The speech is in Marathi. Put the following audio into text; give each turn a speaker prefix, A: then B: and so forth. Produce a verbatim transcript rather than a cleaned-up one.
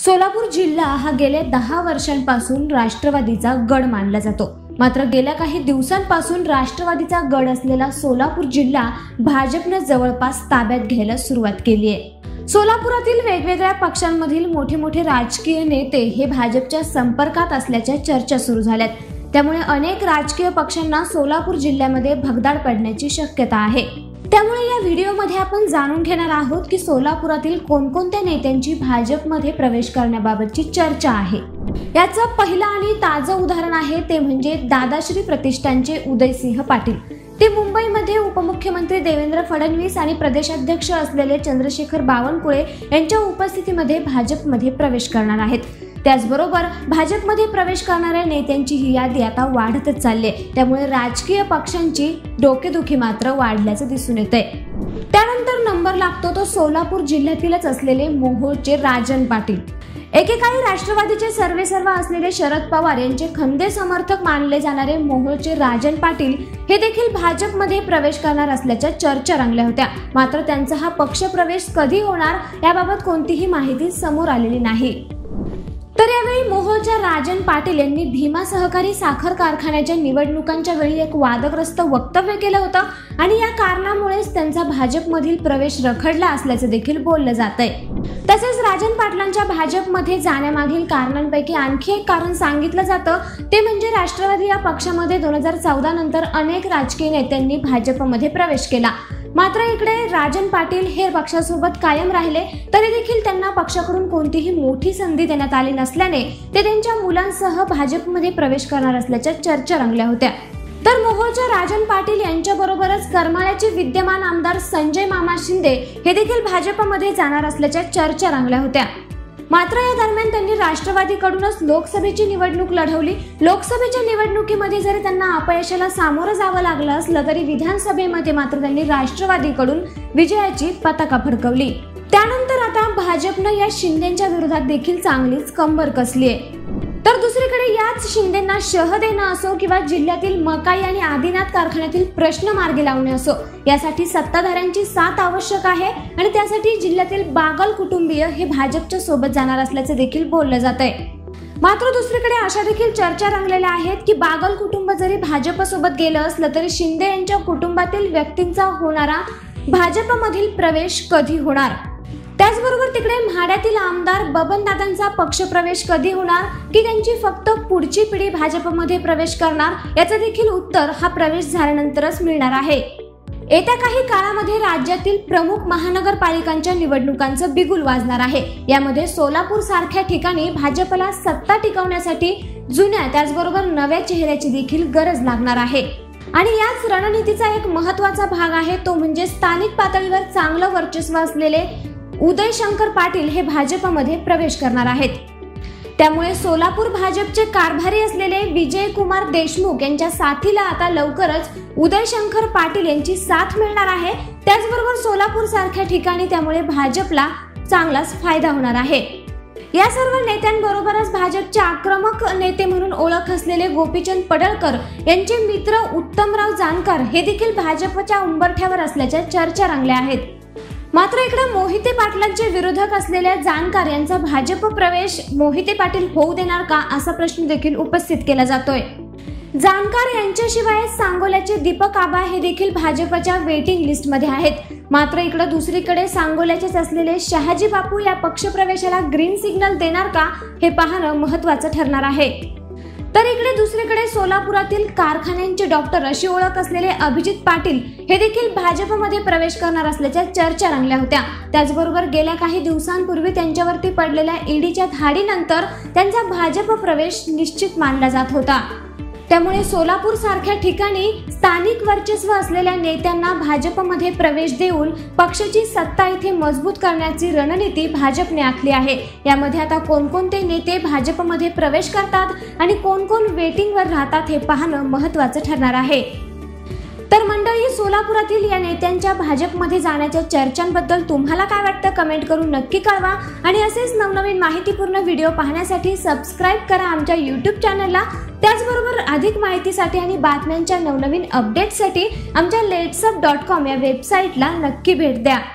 A: सोलापूर जिल्हा हा गेल्या दहा वर्षांपासून राष्ट्रवादीचा गड मानला जातो। मात्र गेल्या काही दिवसांपासून राष्ट्रवादीचा गड असलेला सोलापूर जिल्हा भाजपने जवळपास ताब्यात घ्यायला सुरुवात केली आहे। सोलापुरातील वेगवेगळ्या पक्षांमधील मोठे मोठे राजकीय नेते हे भाजपच्या संपर्कात असल्याच्या चर्चा सुरू झाल्यात। त्यामुळे अनेक राजकीय पक्षांना सोलापूर जिल्ह्यामध्ये भगदाड पडण्याची शक्यता आहे। त्यामुळे या व्हिडिओमध्ये आपण जाणून घेणार आहोत की सोलापुरातील कोणकोणत्या नेत्यांची भाजपमध्ये प्रवेश करण्याबाबतची चर्चा आहे। याचं पहिलं आणि ताजं उदाहरण आहे ते म्हणजे दादाश्री प्रतिष्ठानचे उदयसिंह पाटील। ते मुंबईमध्ये उपमुख्यमंत्री देवेंद्र फडणवीस आणि प्रदेशाध्यक्ष असलेले चंद्रशेखर बावनकुळे यांच्या उपस्थितीमध्ये भाजपमध्ये प्रवेश करणार आहेत। त्याचबरोबर भाजपमध्ये प्रवेश करणाऱ्या नेत्यांची ही यादी आता वाढतच चालली आहे। त्यामुळे राजकीय पक्षांची डोकेदुखी मात्र वाढल्याचं दिसून येतंय। त्यानंतर नंबर लागतो तो सोलापूर जिल्ह्यातीलच असलेले मोहोळचे राजन पाटील। एकेकाळी राष्ट्रवादीचे सर्वेसर्वा असलेले शरद पवार यांचे खंदे समर्थक मानले जाणारे मोहोळचे राजन पाटील हे देखील भाजपमध्ये प्रवेश करणार असल्याच्या चर्चा रंगल्या होत्या। मात्र त्यांचा हा पक्ष प्रवेश कधी होणार याबाबत कोणतीही माहिती समोर आलेली नाही। तर यावेळी मोहोळच्या राजन पाटील यांनी भीमा सहकारी साखर कारखान्याच्या निवडणुकांच्या वेळी एक वादग्रस्त वक्तव्य केलं होतं आणि या कारणामुळेच त्यांचा भाजपमधील प्रवेश रखडला असल्याचं देखील बोललं जातंय। तसेच राजन पाटलांच्या भाजपमध्ये जाण्यामागील कारणांपैकी आणखी एक कारण सांगितलं जातं ते म्हणजे राष्ट्रवादी या पक्षामध्ये दोन हजार चौदा नंतर अनेक राजकीय नेत्यांनी भाजपमध्ये प्रवेश केला। मात्र इकडे राजन पाटील हे पक्षासोबत कायम राहिले तरी देखील त्यांना पक्षाकडून कोणतीही मोठी संधी देण्यात आली नसल्याने ते त्यांच्या मुलांसह भाजपमध्ये प्रवेश करणार असल्याच्या चर्चा रंगल्या होत्या। तर मोहोळच्या राजन पाटील यांच्याबरोबरच करमाळ्याचे विद्यमान आमदार संजय मामा शिंदे हे देखील भाजपमध्ये जाणार असल्याच्या चर्चा रंगल्या होत्या। मात्र या दरम्यान त्यांनी राष्ट्रवादीकडूनच लोकसभेची निवडणूक लढवली। लोकसभेच्या निवडणुकीमध्ये जरी त्यांना अपयशाला सामोरं जावं लागलं असलं तरी विधानसभेमध्ये मात्र त्यांनी राष्ट्रवादीकडून विजयाची पताका फडकवली। त्यानंतर आता भाजपनं या शिंदेच्या विरोधात देखील चांगलीच कंबर कसली आहे। तर दुसरीकडे याच शिंदेंना शह देणं असो किंवा जिल्ह्यातील मकाई आणि आदिनाथ कारखान्यातील प्रश्न मार्गी लावणे असो यासाठी सत्ताधाऱ्यांची साथ आवश्यक आहे आणि त्यासाठी जिल्ह्यातील बागल कुटुंबीय हे भाजपच्या सोबत जाणार असल्याचे देखील बोललं जातंय। मात्र दुसरीकडे अशा देखील चर्चा रंगलेल्या आहेत की बागल कुटुंब जरी भाजपसोबत गेलं असलं तरी शिंदे यांच्या कुटुंबातील व्यक्तींचा होणारा भाजपमधील प्रवेश कधी होणार। त्याचबरोबर तिकडे म्हाड्यातील आमदार बबनदादांचा पक्षप्रवेश कधी होणार की त्यांची फक्त पुढची पिढी भाजपमध्ये प्रवेश करणार याचं देखील उत्तर हा प्रवेश झाल्यानंतरच मिळणार आहे। येत्या काही काळामध्ये राज्यातील प्रमुख महानगरपालिकांच्या निवडणुकांचं बिगुल वाजणार आहे। यामध्ये सोलापूर सारख्या ठिकाणी भाजपला सत्ता टिकवण्यासाठी जुन्या त्याचबरोबर नव्या चेहऱ्याची देखील गरज लागणार आहे आणि याच रणनीतीचा एक महत्त्वाचा भाग आहे तो म्हणजे स्थानिक पातळीवर चांगलं वर्चस्व असलेले उदयशंकर पाटील हे भाजपमध्ये प्रवेश करणार आहेत। त्यामुळे सोलापूर भाजपचे कारभारी असलेले विजय कुमार देशमुख यांच्या साथीला आता लवकरच उदयशंकर पाटील यांची साथ मिळणार आहे। त्याचबरोबर सोलापूर सारख्या ठिकाणी त्यामुळे भाजपला चांगलाच फायदा होणार आहे। या सर्व नेत्यांबरोबरच भाजपचे आक्रमक नेते म्हणून ओळख असलेले गोपीचंद पडळकर यांचे मित्र उत्तमराव जानकर हे देखील भाजपच्या उंबरठ्यावर असल्याच्या चर्चा रंगल्या आहेत। मात्र इकडे मोहिते पाटलांचे विरोधक असलेल्या जानकर यांचा भाजप प्रवेश मोहिते पाटील होऊ देणार का असा प्रश्न देखील उपस्थित केला जातोय। जानकर यांच्याशिवाय सांगोल्याचे दीपक आबा हे देखील भाजपच्या वेटिंग लिस्ट मध्ये आहेत। मात्र इकडे दुसरीकडे सांगोल्याचेच असलेले शहाजी बापू या पक्षप्रवेशाला ग्रीन सिग्नल देणार का हे पाहणं महत्त्वाचं ठरणार आहे। तर इकडे दुसरीकडे सोलापुरातील कारखान्यांचे डॉक्टर अशी ओळख असलेले अभिजित पाटील हे देखील भाजपमध्ये प्रवेश करणार असल्याच्या चर्चा रंगल्या होत्या। त्याचबरोबर गेल्या काही दिवसांपूर्वी त्यांच्यावरती पडलेल्या ईडीच्या धाडीनंतर त्यांचा भाजप प्रवेश निश्चित मानला जात होता। त्यामुळे सोलापूर सारख्या ठिकाणी स्थानिक वर्चस्व असलेल्या नेत्यांना भाजपमध्ये प्रवेश देऊन पक्षाची सत्ता इथे मजबूत करण्याची रणनीती भाजपने आखली आहे। यामध्ये आता कोणकोणते नेते भाजपमध्ये प्रवेश करतात आणि कोण कोण वेटिंगवर राहतात हे पाहणं महत्त्वाचं ठरणार आहे। तर मंडळी, सोलापुरातील या नेत्यांच्या भाजपमध्ये जाण्याच्या चर्चांबद्दल तुम्हाला काय वाटतं कमेंट करून नक्की कळवा आणि असेच नवनवीन माहितीपूर्ण व्हिडिओ पाहण्यासाठी सबस्क्राइब करा आमच्या यूट्यूब चॅनलला। त्याचबरोबर अधिक माहितीसाठी आणि बातम्यांच्या नवनवीन अपडेट्ससाठी आमच्या लेट्सअप डॉट कॉम या वेबसाईटला नक्की भेट द्या।